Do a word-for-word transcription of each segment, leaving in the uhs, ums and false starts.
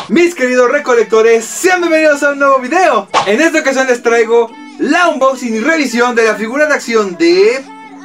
Mis queridos recolectores, sean bienvenidos a un nuevo video. En esta ocasión les traigo la unboxing y revisión de la figura de acción de...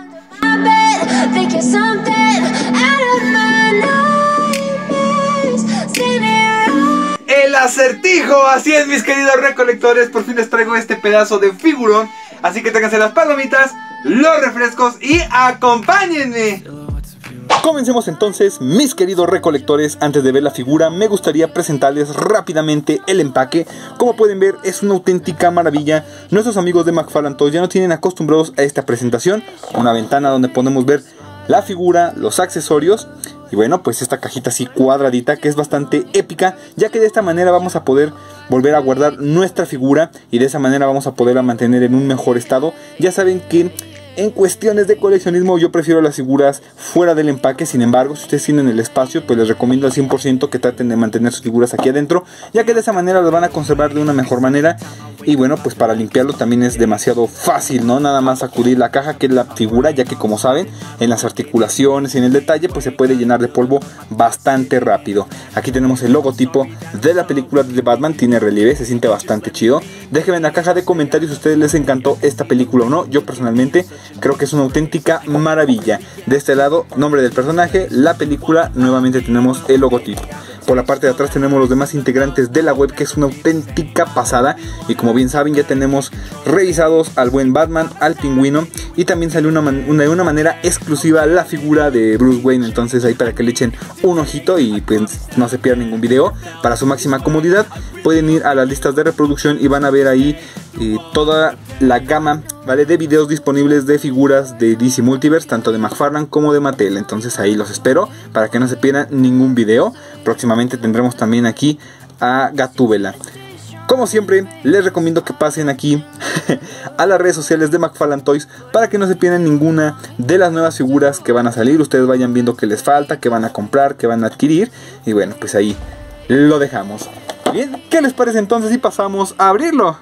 El Acertijo. Así es, mis queridos recolectores, por fin les traigo este pedazo de figurón. Así que tráiganse las palomitas, los refrescos y acompáñenme. Comencemos entonces, mis queridos recolectores. Antes de ver la figura, me gustaría presentarles rápidamente el empaque. Como pueden ver, es una auténtica maravilla. Nuestros amigos de McFarlane Toys ya nos tienen acostumbrados a esta presentación. Una ventana donde podemos ver la figura, los accesorios. Y bueno, pues esta cajita así cuadradita que es bastante épica, ya que de esta manera vamos a poder volver a guardar nuestra figura y de esa manera vamos a poderla mantener en un mejor estado. Ya saben que en cuestiones de coleccionismo yo prefiero las figuras fuera del empaque. Sin embargo, si ustedes tienen el espacio, pues les recomiendo al cien por ciento que traten de mantener sus figuras aquí adentro, ya que de esa manera las van a conservar de una mejor manera. Y bueno, pues para limpiarlo también es demasiado fácil, ¿no? Nada más sacudir la caja, que es la figura, ya que como saben, en las articulaciones y en el detalle pues se puede llenar de polvo bastante rápido. Aquí tenemos el logotipo de la película de Batman, tiene relieve, se siente bastante chido. Déjenme en la caja de comentarios si a ustedes les encantó esta película o no. Yo personalmente creo que es una auténtica maravilla. De este lado, nombre del personaje, la película, nuevamente tenemos el logotipo. Por la parte de atrás tenemos los demás integrantes de la web, que es una auténtica pasada. Y como bien saben, ya tenemos revisados al buen Batman, al Pingüino. Y también salió una una, de una manera exclusiva la figura de Bruce Wayne. Entonces ahí para que le echen un ojito y pues no se pierdan ningún video. Para su máxima comodidad pueden ir a las listas de reproducción y van a ver ahí eh, toda la gama, ¿vale?, de videos disponibles de figuras de D C Multiverse, tanto de McFarlane como de Mattel. Entonces ahí los espero para que no se pierdan ningún video. Próximamente tendremos también aquí a Gatúbela. Como siempre, les recomiendo que pasen aquí a las redes sociales de McFarlane Toys para que no se pierdan ninguna de las nuevas figuras que van a salir. Ustedes vayan viendo qué les falta, qué van a comprar, qué van a adquirir. Y bueno, pues ahí lo dejamos. Bien, ¿qué les parece entonces si pasamos a abrirlo?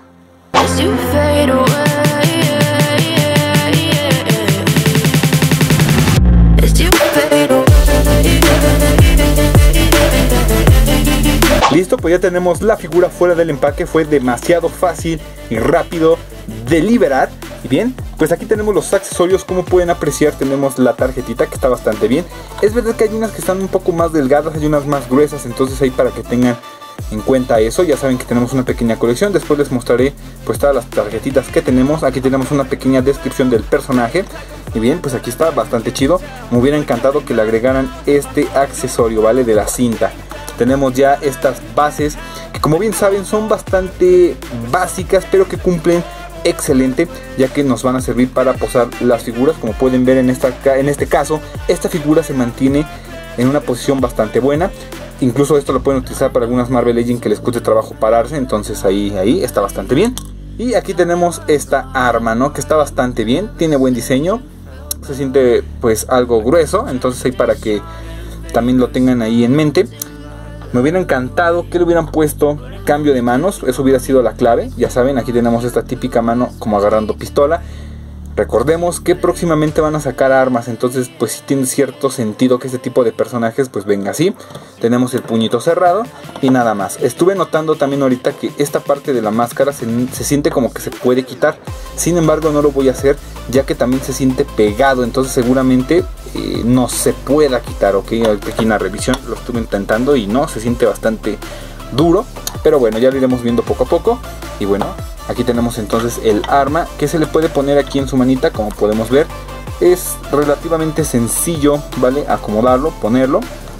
Listo, pues ya tenemos la figura fuera del empaque. Fue demasiado fácil y rápido de liberar. Y bien, pues aquí tenemos los accesorios. Como pueden apreciar, tenemos la tarjetita que está bastante bien. Es verdad que hay unas que están un poco más delgadas, hay unas más gruesas, entonces ahí para que tengan en cuenta eso. Ya saben que tenemos una pequeña colección. Después les mostraré pues todas las tarjetitas que tenemos. Aquí tenemos una pequeña descripción del personaje. Y bien, pues aquí está bastante chido. Me hubiera encantado que le agregaran este accesorio, ¿vale?, de la cinta. Tenemos ya estas bases que, como bien saben, son bastante básicas, pero que cumplen excelente, ya que nos van a servir para posar las figuras. Como pueden ver en, esta, en este caso, esta figura se mantiene en una posición bastante buena. Incluso esto lo pueden utilizar para algunas Marvel Legends que les cueste trabajo pararse. Entonces ahí, ahí está bastante bien. Y aquí tenemos esta arma, ¿no?, que está bastante bien, tiene buen diseño. Se siente pues algo grueso, entonces ahí para que también lo tengan ahí en mente. Me hubiera encantado que le hubieran puesto cambio de manos, eso hubiera sido la clave. Ya saben, aquí tenemos esta típica mano como agarrando pistola. Recordemos que próximamente van a sacar armas, entonces pues sí tiene cierto sentido que este tipo de personajes pues venga así. Tenemos el puñito cerrado y nada más. Estuve notando también ahorita que esta parte de la máscara se, se siente como que se puede quitar. Sin embargo no lo voy a hacer, ya que también se siente pegado, entonces seguramente eh, no se pueda quitar, ok. Aquí en la revisión lo estuve intentando y no, se siente bastante duro. Pero bueno, ya lo iremos viendo poco a poco. Y bueno, aquí tenemos entonces el arma que se le puede poner aquí en su manita. Como podemos ver, es relativamente sencillo, ¿vale?, acomodarlo, ponerlo.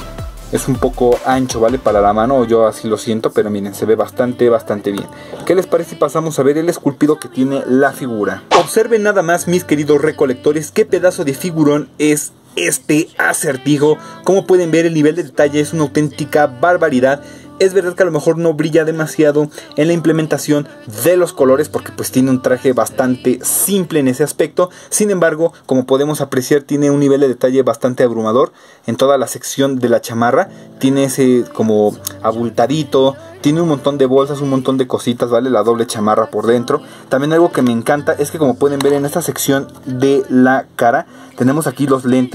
Es un poco ancho, ¿vale?, para la mano, yo así lo siento, pero miren, se ve bastante, bastante bien. ¿Qué les parece si pasamos a ver el esculpido que tiene la figura? Observen nada más, mis queridos recolectores, qué pedazo de figurón es este Acertijo. Como pueden ver, el nivel de detalle es una auténtica barbaridad. Es verdad que a lo mejor no brilla demasiado en la implementación de los colores, porque pues tiene un traje bastante simple en ese aspecto. Sin embargo, como podemos apreciar, tiene un nivel de detalle bastante abrumador en toda la sección de la chamarra. Tiene ese como abultadito, tiene un montón de bolsas, un montón de cositas, ¿vale? La doble chamarra por dentro. También algo que me encanta es que, como pueden ver en esta sección de la cara, tenemos aquí los lentes.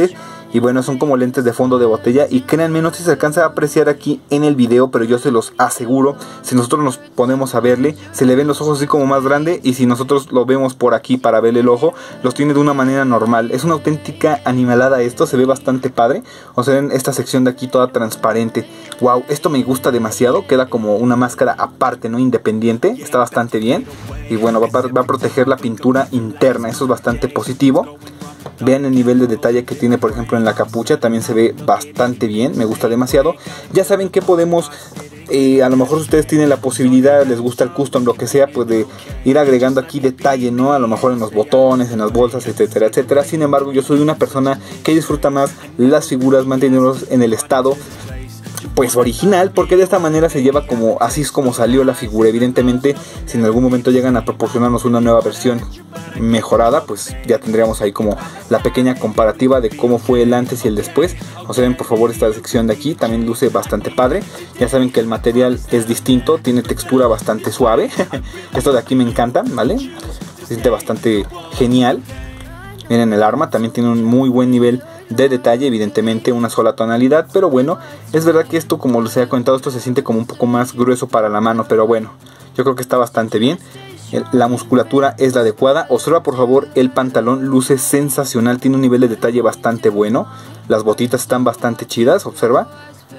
Y bueno, son como lentes de fondo de botella. Y créanme, no sé si se alcanza a apreciar aquí en el video, pero yo se los aseguro, si nosotros nos ponemos a verle, se le ven los ojos así como más grande. Y si nosotros lo vemos por aquí para verle el ojo, los tiene de una manera normal. Es una auténtica animalada esto, se ve bastante padre. O sea, en esta sección de aquí toda transparente. Wow, esto me gusta demasiado. Queda como una máscara aparte, no independiente. Está bastante bien. Y bueno, va, va a proteger la pintura interna. Eso es bastante positivo. Vean el nivel de detalle que tiene, por ejemplo, en la capucha. También se ve bastante bien. Me gusta demasiado. Ya saben que podemos... Eh, a lo mejor ustedes tienen la posibilidad, les gusta el custom, lo que sea, pues de ir agregando aquí detalle, ¿no? A lo mejor en los botones, en las bolsas, etcétera, etcétera. Sin embargo, yo soy una persona que disfruta más las figuras, mantenerlos en el estado pues original, porque de esta manera se lleva como, así es como salió la figura. Evidentemente, si en algún momento llegan a proporcionarnos una nueva versión mejorada, pues ya tendríamos ahí como la pequeña comparativa de cómo fue el antes y el después. Observen por favor esta sección de aquí, también luce bastante padre. Ya saben que el material es distinto, tiene textura bastante suave. Esto de aquí me encanta, ¿vale? Se siente bastante genial. Miren el arma, también tiene un muy buen nivel de detalle, evidentemente una sola tonalidad, pero bueno, es verdad que esto, como les he comentado, esto se siente como un poco más grueso para la mano, pero bueno, yo creo que está bastante bien. La musculatura es la adecuada. Observa por favor el pantalón, luce sensacional, tiene un nivel de detalle bastante bueno. Las botitas están bastante chidas, observa.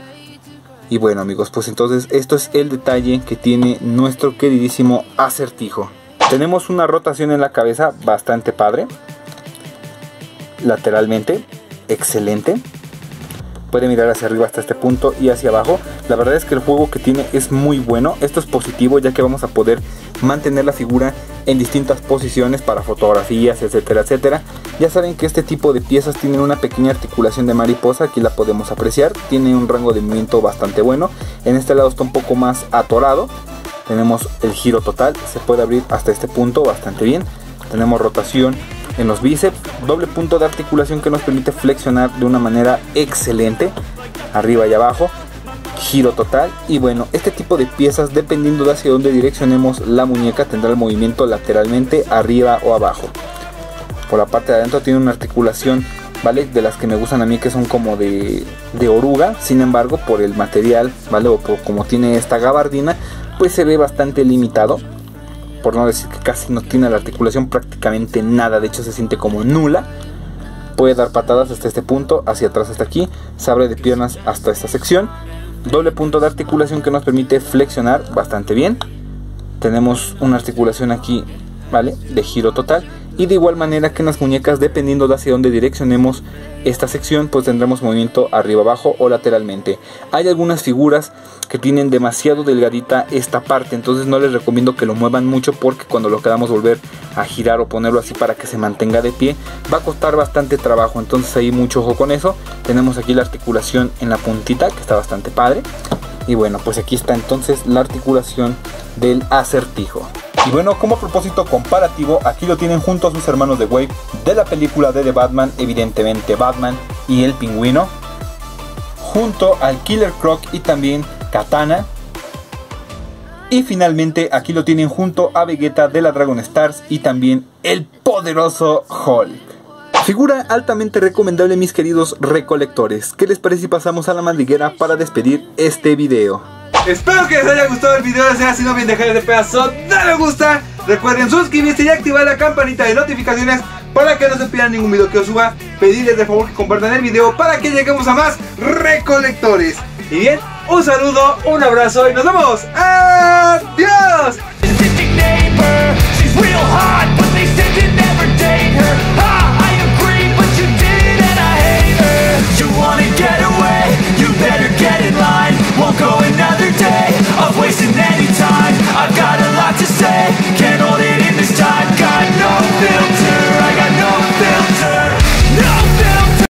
Y bueno amigos, pues entonces esto es el detalle que tiene nuestro queridísimo Acertijo. Tenemos una rotación en la cabeza bastante padre. Lateralmente, excelente. Puede mirar hacia arriba hasta este punto y hacia abajo. La verdad es que el juego que tiene es muy bueno. Esto es positivo, ya que vamos a poder mantener la figura en distintas posiciones para fotografías, etcétera, etcétera. Ya saben que este tipo de piezas tienen una pequeña articulación de mariposa. Aquí la podemos apreciar. Tiene un rango de movimiento bastante bueno. En este lado está un poco más atorado. Tenemos el giro total. Se puede abrir hasta este punto bastante bien. Tenemos rotación en los bíceps, doble punto de articulación que nos permite flexionar de una manera excelente, arriba y abajo, giro total. Y bueno, este tipo de piezas, dependiendo de hacia dónde direccionemos la muñeca, tendrá el movimiento lateralmente, arriba o abajo. Por la parte de adentro tiene una articulación, ¿vale? De las que me gustan a mí, que son como de, de oruga. Sin embargo, por el material, ¿vale? O por como tiene esta gabardina, pues se ve bastante limitado. Por no decir que casi no tiene la articulación, prácticamente nada, de hecho se siente como nula. Puede dar patadas hasta este punto, hacia atrás hasta aquí, se abre de piernas hasta esta sección. Doble punto de articulación que nos permite flexionar bastante bien. Tenemos una articulación aquí, ¿vale? De giro total. Y de igual manera que en las muñecas, dependiendo de hacia dónde direccionemos esta sección, pues tendremos movimiento arriba, abajo o lateralmente. Hay algunas figuras que tienen demasiado delgadita esta parte, entonces no les recomiendo que lo muevan mucho, porque cuando lo queramos volver a girar o ponerlo así para que se mantenga de pie, va a costar bastante trabajo. Entonces ahí mucho ojo con eso. Tenemos aquí la articulación en la puntita, que está bastante padre. Y bueno, pues aquí está entonces la articulación del Acertijo. Y bueno, como propósito comparativo, aquí lo tienen junto a sus hermanos de Wave de la película de The Batman, evidentemente Batman y el Pingüino, junto al Killer Croc y también Katana. Y finalmente aquí lo tienen junto a Vegeta de la Dragon Stars y también el poderoso Hulk. Figura altamente recomendable, mis queridos recolectores. ¿Qué les parece si pasamos a la madriguera para despedir este video? Espero que les haya gustado el video, sea si no bien dejar este pedazo, dale me gusta. Recuerden suscribirse y activar la campanita de notificaciones para que no se pierdan ningún video que yo suba. Pedirles de favor que compartan el video para que lleguemos a más recolectores. Y bien, un saludo, un abrazo y nos vemos. ¡Adiós!